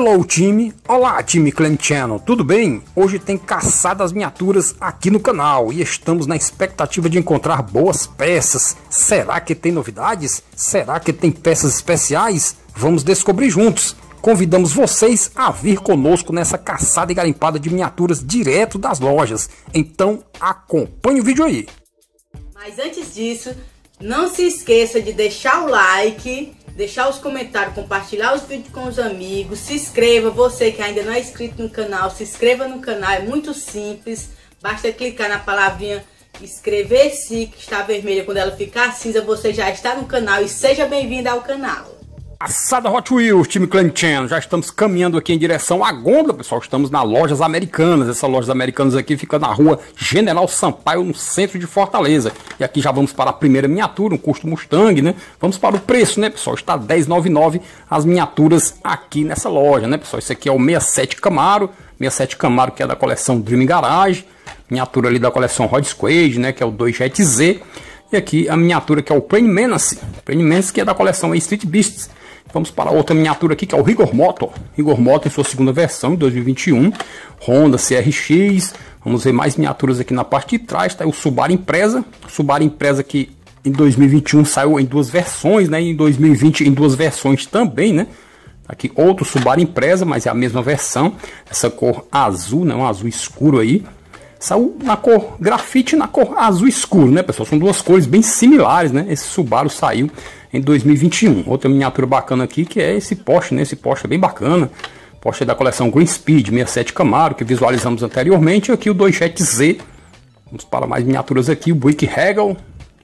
Hello time, olá time Clan Channel, tudo bem? Hoje tem caçada às miniaturas aqui no canal e estamos na expectativa de encontrar boas peças. Será que tem novidades? Será que tem peças especiais? Vamos descobrir juntos. Convidamos vocês a vir conosco nessa caçada e garimpada de miniaturas direto das lojas. Então acompanhe o vídeo aí. Mas antes disso, não se esqueça de deixar o like, deixar os comentários, compartilhar os vídeos com os amigos, se inscreva, você que ainda não é inscrito no canal, se inscreva no canal, é muito simples, basta clicar na palavrinha inscrever-se, que está vermelha, quando ela ficar cinza, você já está no canal e seja bem-vindo ao canal. Caçada Hot Wheels, time Clan Channel, já estamos caminhando aqui em direção à Gôndola, pessoal, estamos nas Lojas Americanas, essa Lojas Americanas aqui fica na rua General Sampaio, no centro de Fortaleza, e aqui já vamos para a primeira miniatura, um custo Mustang, né, vamos para o preço, né, pessoal, está R$10,99 as miniaturas aqui nessa loja, né, pessoal, esse aqui é o 67 Camaro que é da coleção Dream Garage, miniatura ali da coleção Hot Squad, né, que é o 2JZ, e aqui a miniatura que é o Praying Menace que é da coleção Street Beasts. Vamos para outra miniatura aqui, que é o Rigor Motor em sua segunda versão, em 2021. Honda CRX. Vamos ver mais miniaturas aqui na parte de trás. Tá aí o Subaru Impreza. Subaru Impreza que em 2021 saiu em duas versões, né? Em 2020 em duas versões também, né? Aqui outro Subaru Impreza, mas é a mesma versão. Essa cor azul, né? Um azul escuro aí. Saiu na cor grafite e na cor azul escuro, né, pessoal? São duas cores bem similares, né? Esse Subaru saiu em 2021. Outra miniatura bacana aqui que é esse Porsche, né? Esse Porsche é bem bacana. Porsche é da coleção Green Speed 67 Camaro, que visualizamos anteriormente. E aqui o 2JZ. Vamos para mais miniaturas aqui. O Buick Regal,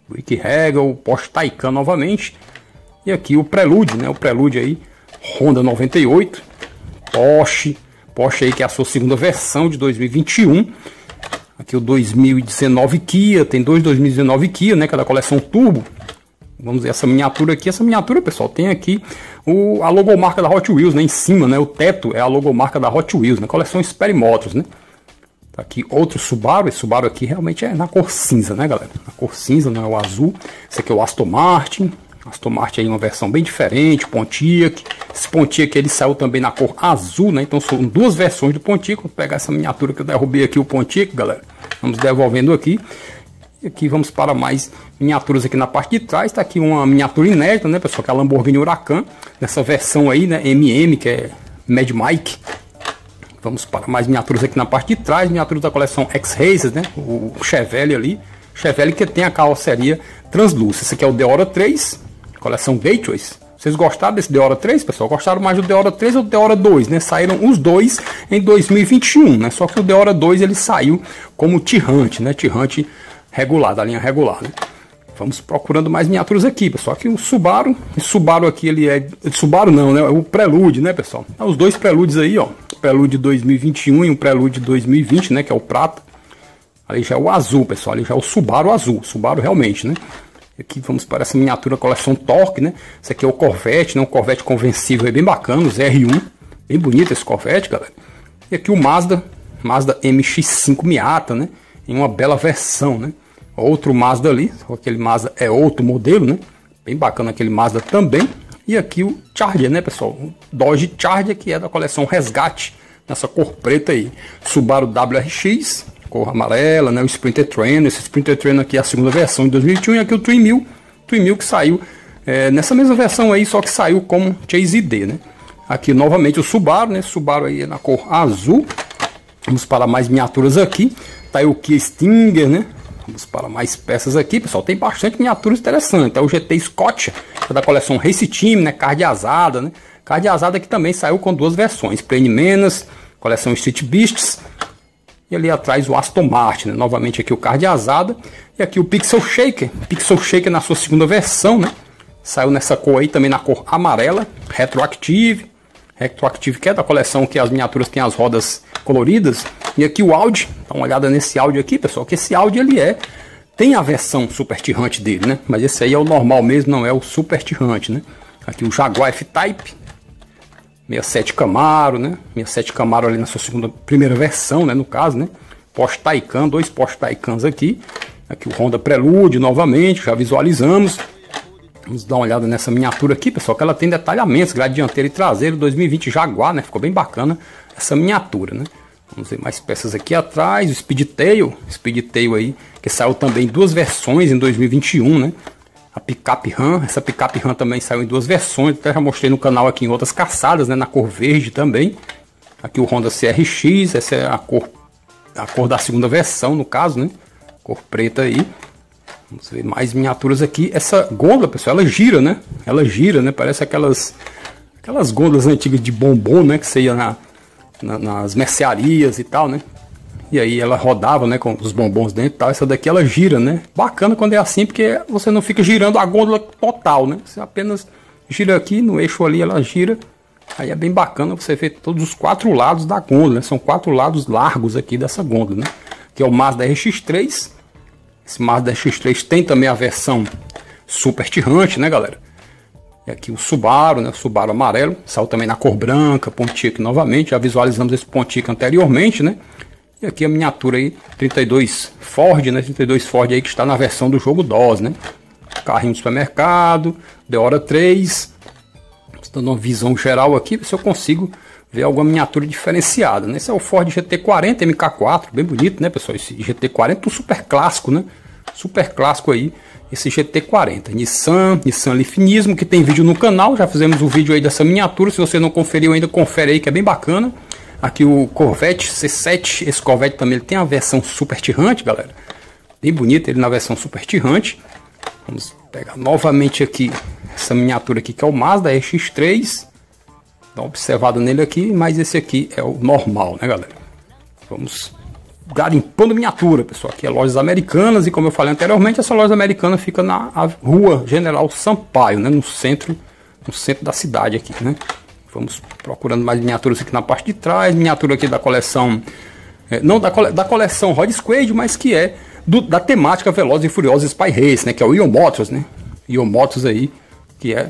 Porsche Taycan novamente. E aqui o Prelude, né? O Prelude aí, Honda 98. Porsche aí que é a sua segunda versão de 2021. Aqui o 2019 Kia, tem dois 2019 Kia, né, que é da coleção Turbo. Vamos ver essa miniatura aqui. Essa miniatura, pessoal, tem aqui a logomarca da Hot Wheels, né, em cima, né, o teto é a logomarca da Hot Wheels, né, coleção Sperry Motors, né. Tá aqui outro Subaru, esse Subaru aqui realmente é na cor cinza, né, galera, na cor cinza, não é o azul. Esse aqui é o Aston Martin aí uma versão bem diferente, Pontiac. Esse Pontiac ele saiu também na cor azul, né? Então são duas versões do Pontiac. Vou pegar essa miniatura que eu derrubei aqui, o Pontiac, galera. Vamos devolvendo aqui. E aqui vamos para mais miniaturas aqui na parte de trás. Tá aqui uma miniatura inédita, né, pessoal? Que é a Lamborghini Huracan. Nessa versão aí, né? MM, que é Mad Mike. Vamos para mais miniaturas aqui na parte de trás. Miniaturas da coleção X-Racers, né? O Chevelle ali. Chevelle que tem a carroceria translúcida. Esse aqui é o Deora 3. Coleção Gateways. Vocês gostaram desse Deora 3, pessoal? Gostaram mais do Deora 3 ou do Deora 2, né? Saíram os dois em 2021, né? Só que o Deora 2 ele saiu como Tirante, né? Tirante regular, da linha regular, né? Vamos procurando mais miniaturas aqui, pessoal. Aqui o Subaru. Esse Subaru aqui, ele é... Subaru não, né? É o Prelude, né, pessoal? Os dois Preludes aí, ó. O Prelude 2021 e o Prelude 2020, né? Que é o prata. Ali já é o azul, pessoal. Ali já é o Subaru azul. Subaru realmente, né? Aqui vamos para essa miniatura coleção Torque, né? Esse aqui é o Corvette, né? Um Corvette conversível, é bem bacana, o ZR1. Bem bonito esse Corvette, galera. E aqui o Mazda MX-5 Miata, né? Em uma bela versão, né? Outro Mazda ali, aquele Mazda é outro modelo, né? Bem bacana aquele Mazda também. E aqui o Charger, né, pessoal? O Dodge Charger, que é da coleção Resgate, nessa cor preta aí. Subaru WRX, cor amarela, né? O Sprinter Trainer. Esse Sprinter Trainer aqui é a segunda versão de 2021. E aqui o Twin Mill que saiu nessa mesma versão aí, só que saiu como Chase ID, né? Aqui novamente o Subaru, né? Subaru aí é na cor azul. Vamos para mais miniaturas aqui. Tá aí o Kia Stinger, né? Vamos para mais peças aqui, pessoal. Tem bastante miniaturas interessantes. Tá o GT Scott, que é da coleção Race Team, né? Card Azada, né? Card Azada que também saiu com duas versões. Praying Menace, coleção Street Beasts. E ali atrás o Aston Martin, né? Novamente aqui o Card Azada. E aqui o Pixel Shaker na sua segunda versão, né? Saiu nessa cor aí, também na cor amarela. Retroactive que é da coleção que as miniaturas têm as rodas coloridas. E aqui o Audi, dá uma olhada nesse Audi aqui, pessoal, que esse Audi ele tem a versão Super Tirante dele, né? Mas esse aí é o normal mesmo, não é o Super Tirante, né? Aqui o Jaguar F-Type 67 Camaro, né? 67 Camaro ali na sua primeira versão, né? No caso, né? Porsche Taycan, dois Porsche Taycans aqui. Aqui o Honda Prelude novamente, já visualizamos. Vamos dar uma olhada nessa miniatura aqui, pessoal, que ela tem detalhamentos, grade dianteira e traseiro, 2020 Jaguar, né? Ficou bem bacana essa miniatura, né? Vamos ver mais peças aqui atrás, o Speedtail aí, que saiu também em duas versões em 2021, né? A picape Ram, essa picape Ram também saiu em duas versões, até já mostrei no canal aqui em outras caçadas, né? Na cor verde também. Aqui o Honda CRX, essa é a cor da segunda versão, no caso, né? Cor preta aí. Vamos ver mais miniaturas aqui. Essa gôndola, pessoal, ela gira, né? Ela gira, né? Parece aquelas gôndolas antigas de bombom, né? Que você ia nas mercearias e tal, né? E aí ela rodava, né? Com os bombons dentro e tal. Essa daqui ela gira, né? Bacana quando é assim, porque você não fica girando a gôndola total, né? Você apenas gira aqui no eixo ali, ela gira. Aí é bem bacana você ver todos os quatro lados da gôndola, né? São quatro lados largos aqui dessa gôndola, né? Que é o Mazda RX-3. Esse Mazda RX-3 tem também a versão Super Tirante, né, galera? E aqui o Subaru, né? O Subaru amarelo. Saiu também na cor branca, pontinho aqui novamente. Já visualizamos esse pontinho anteriormente, né? E aqui a miniatura aí, 32 Ford, né? 32 Ford aí que está na versão do jogo DOS, né? Carrinho de supermercado, Deora 3. Dando uma visão geral aqui, se eu consigo ver alguma miniatura diferenciada, né? Esse é o Ford GT40 MK4, bem bonito, né, pessoal? Esse GT40 super clássico, né? Super clássico aí, esse GT40. Nissan Leaf Nismo, que tem vídeo no canal, já fizemos um vídeo aí dessa miniatura, se você não conferiu ainda, confere aí que é bem bacana. Aqui o Corvette C7, esse Corvette também ele tem a versão Super Tirante, galera. Bem bonito ele na versão Super Tirante. Vamos pegar novamente aqui essa miniatura aqui, que é o Mazda RX-3. Dá uma observada nele aqui, mas esse aqui é o normal, né, galera? Vamos garimpando miniatura, pessoal. Aqui é Lojas Americanas e, como eu falei anteriormente, essa loja americana fica na rua General Sampaio, né? No centro da cidade aqui, né? Vamos procurando mais miniaturas aqui na parte de trás. Miniatura aqui da coleção, não da coleção Hot Squad, mas que é da temática Velozes e Furiosos Spy Race, né? Que é o Ion Motors, né? Ion Motors aí, que é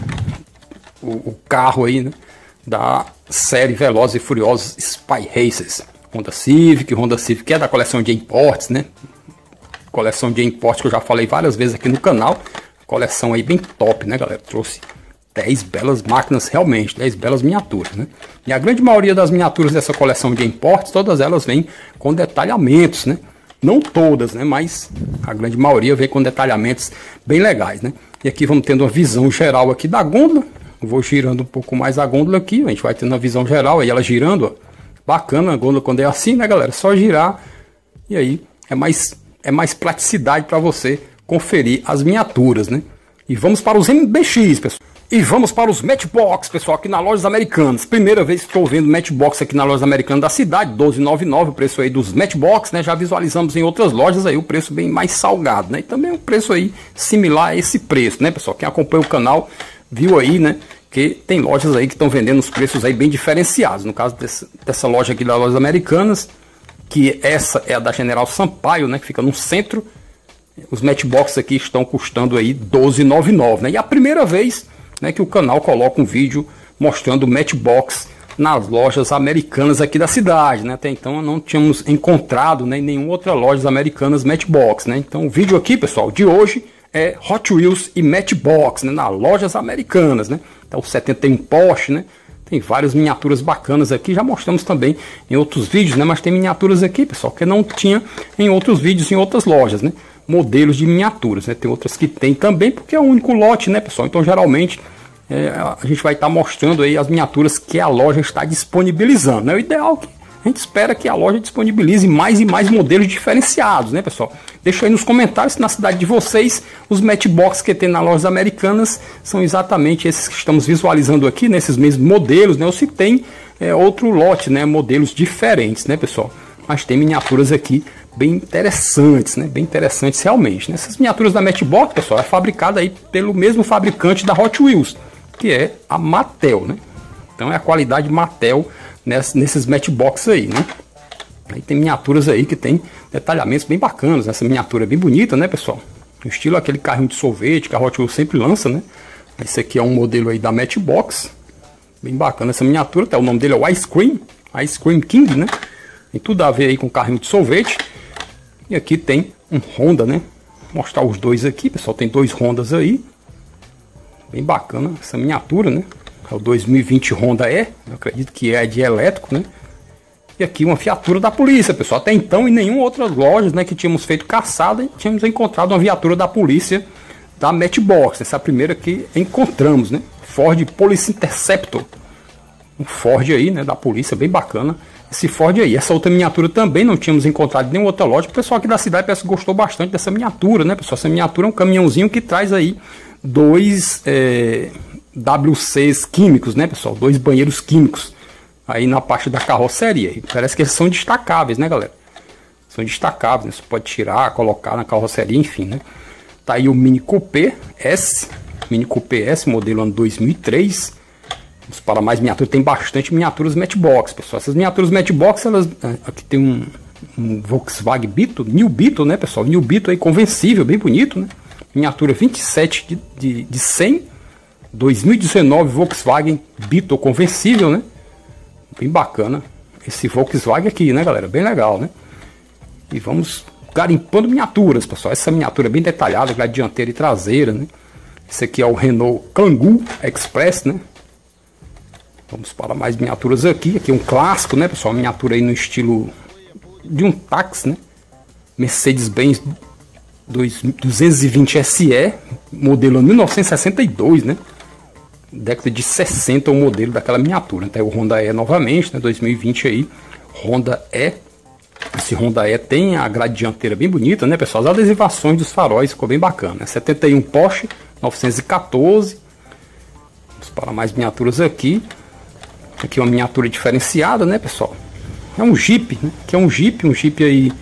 o carro aí, né? Da série Velozes e Furiosos Spy Races. Honda Civic que é da coleção de imports, né? Coleção de imports que eu já falei várias vezes aqui no canal. Coleção aí bem top, né, galera? Trouxe 10 belas máquinas, realmente, 10 belas miniaturas, né? E a grande maioria das miniaturas dessa coleção de imports, todas elas vêm com detalhamentos, né? Não todas, né? Mas a grande maioria vem com detalhamentos bem legais, né? E aqui vamos tendo uma visão geral aqui da gôndola. Eu vou girando um pouco mais a gôndola aqui, a gente vai tendo uma visão geral, aí ela girando, ó. Bacana a gôndola quando é assim, né, galera? Só girar e aí é mais praticidade para você conferir as miniaturas, né? E vamos para os MBX, pessoal. E vamos para os Matchbox, pessoal, aqui na Lojas Americanas. Primeira vez que estou vendo Matchbox aqui na Lojas Americanas da cidade, R$12,99, o preço aí dos Matchbox, né? Já visualizamos em outras lojas aí o preço bem mais salgado, né? E também um preço aí similar a esse preço, né, pessoal? Quem acompanha o canal viu aí, né? Que tem lojas aí que estão vendendo os preços aí bem diferenciados. No caso dessa loja aqui da Lojas Americanas, que essa é a da General Sampaio, né? Que fica no centro. Os Matchbox aqui estão custando aí R$12,99, né? E a primeira vez, né, que o canal coloca um vídeo mostrando o Matchbox nas lojas americanas aqui da cidade, né? Até então não tínhamos encontrado, né, em nenhuma outra loja americanas Matchbox, né? Então o vídeo aqui, pessoal, de hoje é Hot Wheels e Matchbox, né, nas lojas americanas, né? Então o 71 Porsche, né? Tem várias miniaturas bacanas aqui, já mostramos também em outros vídeos, né? Mas tem miniaturas aqui, pessoal, que não tinha em outros vídeos, em outras lojas, né? Modelos de miniaturas, né? Tem outras que tem também, porque é o único lote, né, pessoal? Então geralmente a gente vai estar mostrando aí as miniaturas que a loja está disponibilizando, né? O ideal é que a gente espera que a loja disponibilize mais e mais modelos diferenciados, né, pessoal? Deixa aí nos comentários se na cidade de vocês os Matchbox que tem nas lojas americanas são exatamente esses que estamos visualizando aqui, nesses mesmos modelos, né? Ou se tem outro lote, né? Modelos diferentes, né, pessoal? Mas tem miniaturas aqui bem interessantes, né? Bem interessantes realmente, né? Essas miniaturas da Matchbox, pessoal, é fabricada aí pelo mesmo fabricante da Hot Wheels, que é a Mattel, né? Então é a qualidade Mattel nesses Matchbox aí, né? Aí tem miniaturas aí que tem detalhamentos bem bacanas. Essa miniatura é bem bonita, né, pessoal? No estilo aquele carrinho de sorvete que a Hot Wheels sempre lança, né? Esse aqui é um modelo aí da Matchbox. Bem bacana essa miniatura, tá? O nome dele é o Ice Cream King, né? Tem tudo a ver aí com carrinho de sorvete. E aqui tem um Honda, né? Vou mostrar os dois aqui, pessoal. Tem dois Hondas aí. Bem bacana essa miniatura, né? É o 2020 Honda E, eu acredito que é de elétrico, né? E aqui uma viatura da polícia, pessoal. Até então, em nenhuma outra loja, né, que tínhamos feito caçada, tínhamos encontrado uma viatura da polícia da Matchbox. Essa é a primeira que encontramos, né? Ford Police Interceptor. Um Ford aí, né, da polícia, bem bacana. Esse Ford aí. Essa outra miniatura também não tínhamos encontrado em nenhuma outra loja. O pessoal aqui da cidade parece que gostou bastante dessa miniatura, né, pessoal? Essa miniatura é um caminhãozinho que traz aí dois WCs químicos, né, pessoal? Dois banheiros químicos aí na parte da carroceria. E parece que eles são destacáveis, né, galera? São destacáveis, né? Você pode tirar, colocar na carroceria, enfim, né? Tá aí o Mini Coupé S. Mini Coupé S, modelo ano 2003. Vamos para mais miniatura. Tem bastante miniaturas Matchbox, pessoal. Essas miniaturas Matchbox, elas... Aqui tem um Volkswagen Beetle, New Beetle, né, pessoal? New Beetle aí, conversível, bem bonito, né? Miniatura 27 de 100. 2019 Volkswagen Beetle conversível, né? Bem bacana esse Volkswagen aqui, né, galera? Bem legal, né? E vamos garimpando miniaturas, pessoal. Essa miniatura é bem detalhada, grade dianteira e traseira, né? Esse aqui é o Renault Kangoo Express, né? Vamos para mais miniaturas aqui. Aqui é um clássico, né, pessoal? Miniatura aí no estilo de um táxi, né? Mercedes-Benz 220 SE, modelo 1962, né? Década de 60 o modelo daquela miniatura. Então, o Honda E novamente, né? 2020 aí, Honda E. Esse Honda E tem a grade dianteira bem bonita, né, pessoal? As adesivações dos faróis ficou bem bacana. 71 Porsche 914. Vamos para mais miniaturas aqui. Aqui uma miniatura diferenciada, né, pessoal? É um Jeep, né? Que é um Jeep aí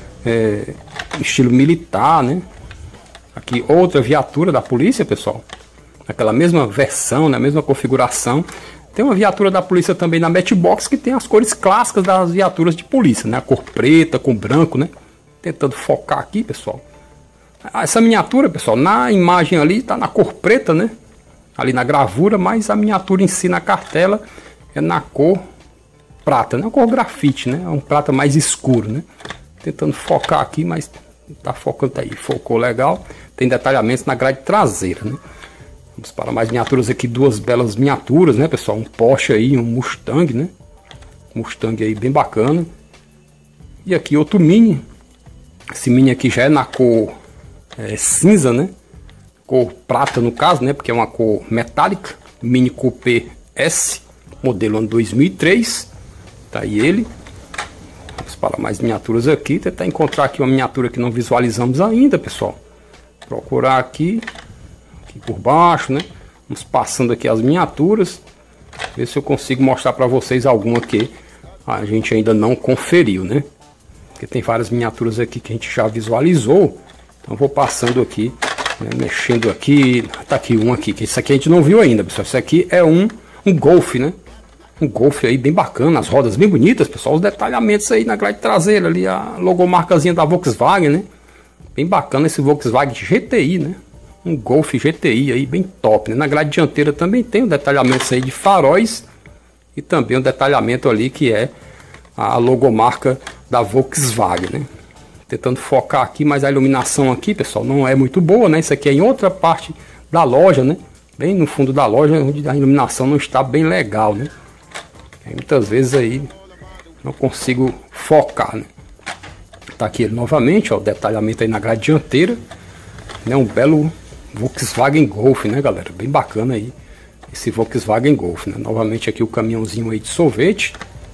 estilo militar, né? Aqui outra viatura da polícia, pessoal. Aquela mesma versão, né? Mesma configuração. Tem uma viatura da polícia também na Matchbox que tem as cores clássicas das viaturas de polícia, né? A cor preta com branco, né? Tentando focar aqui, pessoal. Essa miniatura, pessoal, na imagem ali tá na cor preta, né? Ali na gravura, mas a miniatura em si na cartela é na cor prata, né? A cor grafite, né? É um prata mais escuro, né? Tentando focar aqui, mas tá focando aí. Focou legal. Tem detalhamentos na grade traseira, né? Vamos para mais miniaturas aqui, duas belas miniaturas, né, pessoal? Um Porsche aí, um Mustang, né? Mustang aí bem bacana. E aqui outro Mini. Esse Mini aqui já é na cor cinza, né? Cor prata no caso, né? Porque é uma cor metálica. Mini Coupé S, modelo ano 2003. Tá aí ele. Vamos para mais miniaturas aqui. Tentar encontrar aqui uma miniatura que não visualizamos ainda, pessoal. Procurar aqui por baixo, né? Vamos passando aqui as miniaturas, ver se eu consigo mostrar para vocês alguma que a gente ainda não conferiu, né? Porque tem várias miniaturas aqui que a gente já visualizou. Então vou passando aqui, né? Mexendo aqui. Tá aqui um aqui, que isso aqui a gente não viu ainda, pessoal. Isso aqui é um Golf, né? Um Golf aí bem bacana, as rodas bem bonitas, pessoal. Os detalhamentos aí na grade traseira ali, a logomarcazinha da Volkswagen, né? Bem bacana esse Volkswagen GTI, né? Um Golf GTI aí bem top, né? Na grade dianteira também tem um detalhamento aí de faróis e também um detalhamento ali que é a logomarca da Volkswagen, né? Tentando focar aqui, mas a iluminação aqui, pessoal, não é muito boa, né? Isso aqui é em outra parte da loja, né? Bem no fundo da loja, onde a iluminação não está bem legal, né? E muitas vezes aí não consigo focar, né? Tá aqui ele novamente, ó, o detalhamento aí na grade dianteira, né? Um belo Volkswagen Golf, né, galera? Bem bacana aí esse Volkswagen Golf, né? Novamente aqui o caminhãozinho aí de sorvete.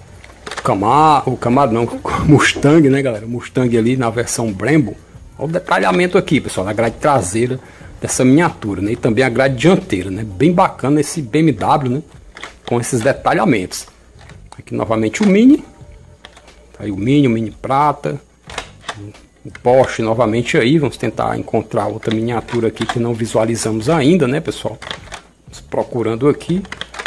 O Camaro não, o Mustang, né, galera? Mustang ali na versão Brembo. Olha o detalhamento aqui, pessoal, na grade traseira dessa miniatura, né? E também a grade dianteira, né? Bem bacana esse BMW, né? Com esses detalhamentos. Aqui novamente o Mini. Tá aí o Mini prata. O Porsche novamente aí, vamos tentar encontrar outra miniatura aqui que não visualizamos ainda, né, pessoal? Vamos procurando aqui.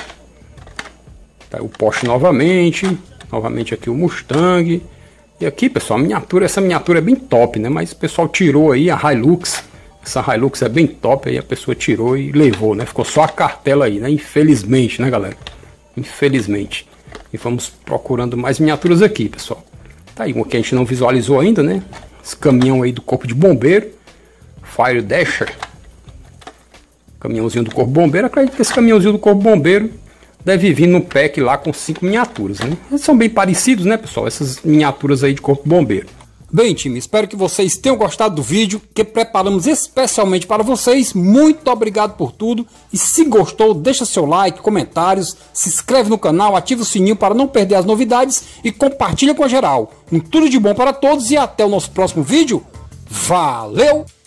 Tá, o Porsche novamente aqui o Mustang. E aqui, pessoal, a miniatura, essa miniatura é bem top, né? Mas o pessoal tirou aí a Hilux. Essa Hilux é bem top, aí a pessoa tirou e levou, né? Ficou só a cartela aí, né? Infelizmente, né, galera? Infelizmente. E vamos procurando mais miniaturas aqui, pessoal. Tá aí uma que a gente não visualizou ainda, né? Esse caminhão aí do Corpo de Bombeiro, Fire Dasher. Caminhãozinho do Corpo Bombeiro. Acredito que esse caminhãozinho do Corpo Bombeiro deve vir no pack lá com 5 miniaturas, né? Eles são bem parecidos, né, pessoal? Essas miniaturas aí de Corpo Bombeiro. Bem, time, espero que vocês tenham gostado do vídeo que preparamos especialmente para vocês. Muito obrigado por tudo. E se gostou, deixa seu like, comentários, se inscreve no canal, ativa o sininho para não perder as novidades e compartilha com a geral. Tudo de bom para todos e até o nosso próximo vídeo. Valeu!